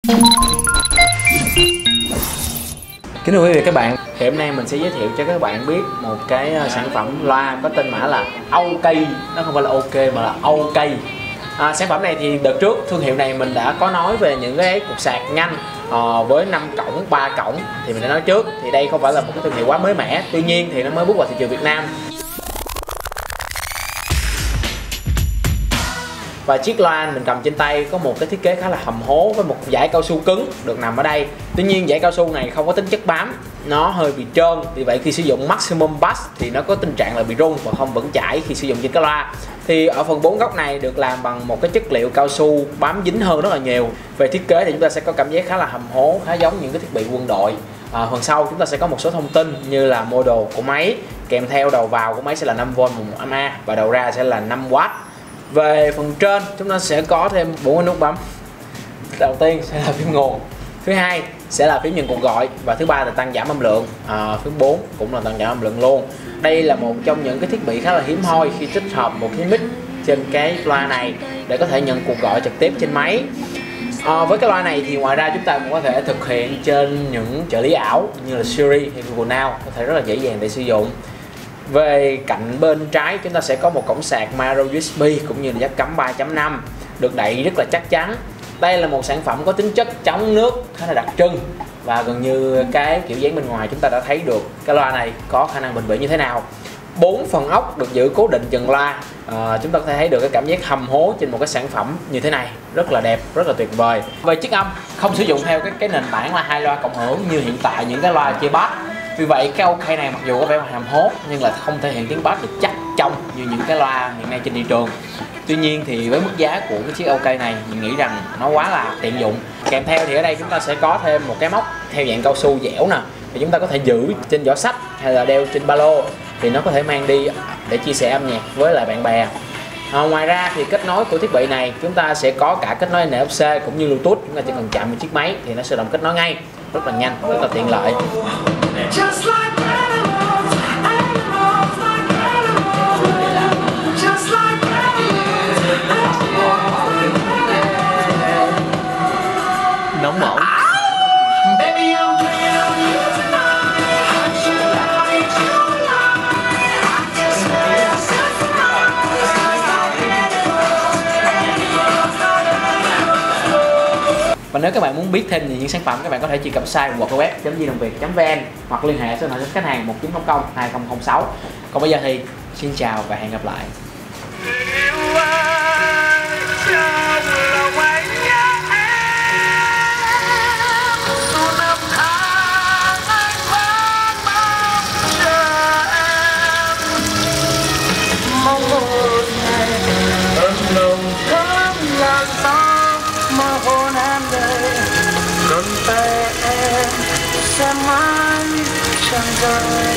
Kính thưa quý vị và các bạn, thì hôm nay mình sẽ giới thiệu cho các bạn biết một cái sản phẩm loa có tên mã là OK. Nó không phải là OK mà là OK. Sản phẩm này thì đợt trước thương hiệu này mình đã có nói về những cái cục sạc nhanh với 5 cổng, 3 cổng thì mình đã nói trước. Thì đây không phải là một cái thương hiệu quá mới mẻ, tuy nhiên thì nó mới bước vào thị trường Việt Nam. Và chiếc loa mình cầm trên tay có một cái thiết kế khá là hầm hố với một dải cao su cứng được nằm ở đây. Tuy nhiên dải cao su này không có tính chất bám, nó hơi bị trơn. Vì vậy khi sử dụng maximum bass thì nó có tình trạng là bị rung và không vững chãi khi sử dụng trên cái loa. Thì ở phần 4 góc này được làm bằng một cái chất liệu cao su bám dính hơn rất là nhiều. Về thiết kế thì chúng ta sẽ có cảm giác khá là hầm hố, khá giống những cái thiết bị quân đội. Phần sau chúng ta sẽ có một số thông tin như là model của máy, kèm theo đầu vào của máy sẽ là 5V 1A và đầu ra sẽ là 5W. Về phần trên chúng ta sẽ có thêm 4 cái nút bấm. Đầu tiên sẽ là phím nguồn, thứ hai sẽ là phím nhận cuộc gọi và thứ ba là tăng giảm âm lượng. Phím 4 cũng là tăng giảm âm lượng luôn. Đây là một trong những cái thiết bị khá là hiếm hoi khi tích hợp một cái mic trên cái loa này để có thể nhận cuộc gọi trực tiếp trên máy. Với cái loa này thì ngoài ra chúng ta cũng có thể thực hiện trên những trợ lý ảo như là Siri hay Google Now, có thể rất là dễ dàng để sử dụng. Về cạnh bên trái chúng ta sẽ có một cổng sạc micro USB cũng như là jack cắm 3.5 được đậy rất là chắc chắn. Đây là một sản phẩm có tính chất chống nước khá là đặc trưng và gần như cái kiểu dáng bên ngoài chúng ta đã thấy được cái loa này có khả năng bền bỉ như thế nào. 4 phần ốc được giữ cố định chân loa. Chúng ta có thể thấy được cái cảm giác hầm hố trên một cái sản phẩm như thế này rất là đẹp, rất là tuyệt vời. Về chiếc âm không sử dụng theo cái nền tảng là 2 loa cộng hưởng như hiện tại những cái loa chơi bass. Vì vậy cái OK này mặc dù có vẻ hầm hố nhưng là không thể hiện tiếng bass được chắc trong như những cái loa hiện nay trên thị trường. Tuy nhiên thì với mức giá của cái chiếc OK này mình nghĩ rằng nó quá là tiện dụng. Kèm theo thì ở đây chúng ta sẽ có thêm một cái móc theo dạng cao su dẻo nè, thì chúng ta có thể giữ trên giỏ sách hay là đeo trên ba lô, thì nó có thể mang đi để chia sẻ âm nhạc với lại bạn bè. Ngoài ra thì kết nối của thiết bị này chúng ta sẽ có cả kết nối NFC cũng như Bluetooth. Chúng ta chỉ cần chạm vào chiếc máy thì nó sẽ đồng kết nối ngay, rất là nhanh, rất là tiện lợi. Nóng bỏng. Và nếu các bạn muốn biết thêm về những sản phẩm, các bạn có thể truy cập site www.dinongviet.vn hoặc liên hệ số điện thoại khách hàng 1900 2006. Còn bây giờ thì xin chào và hẹn gặp lại. Cầm tay em sẽ mãi chẳng rời.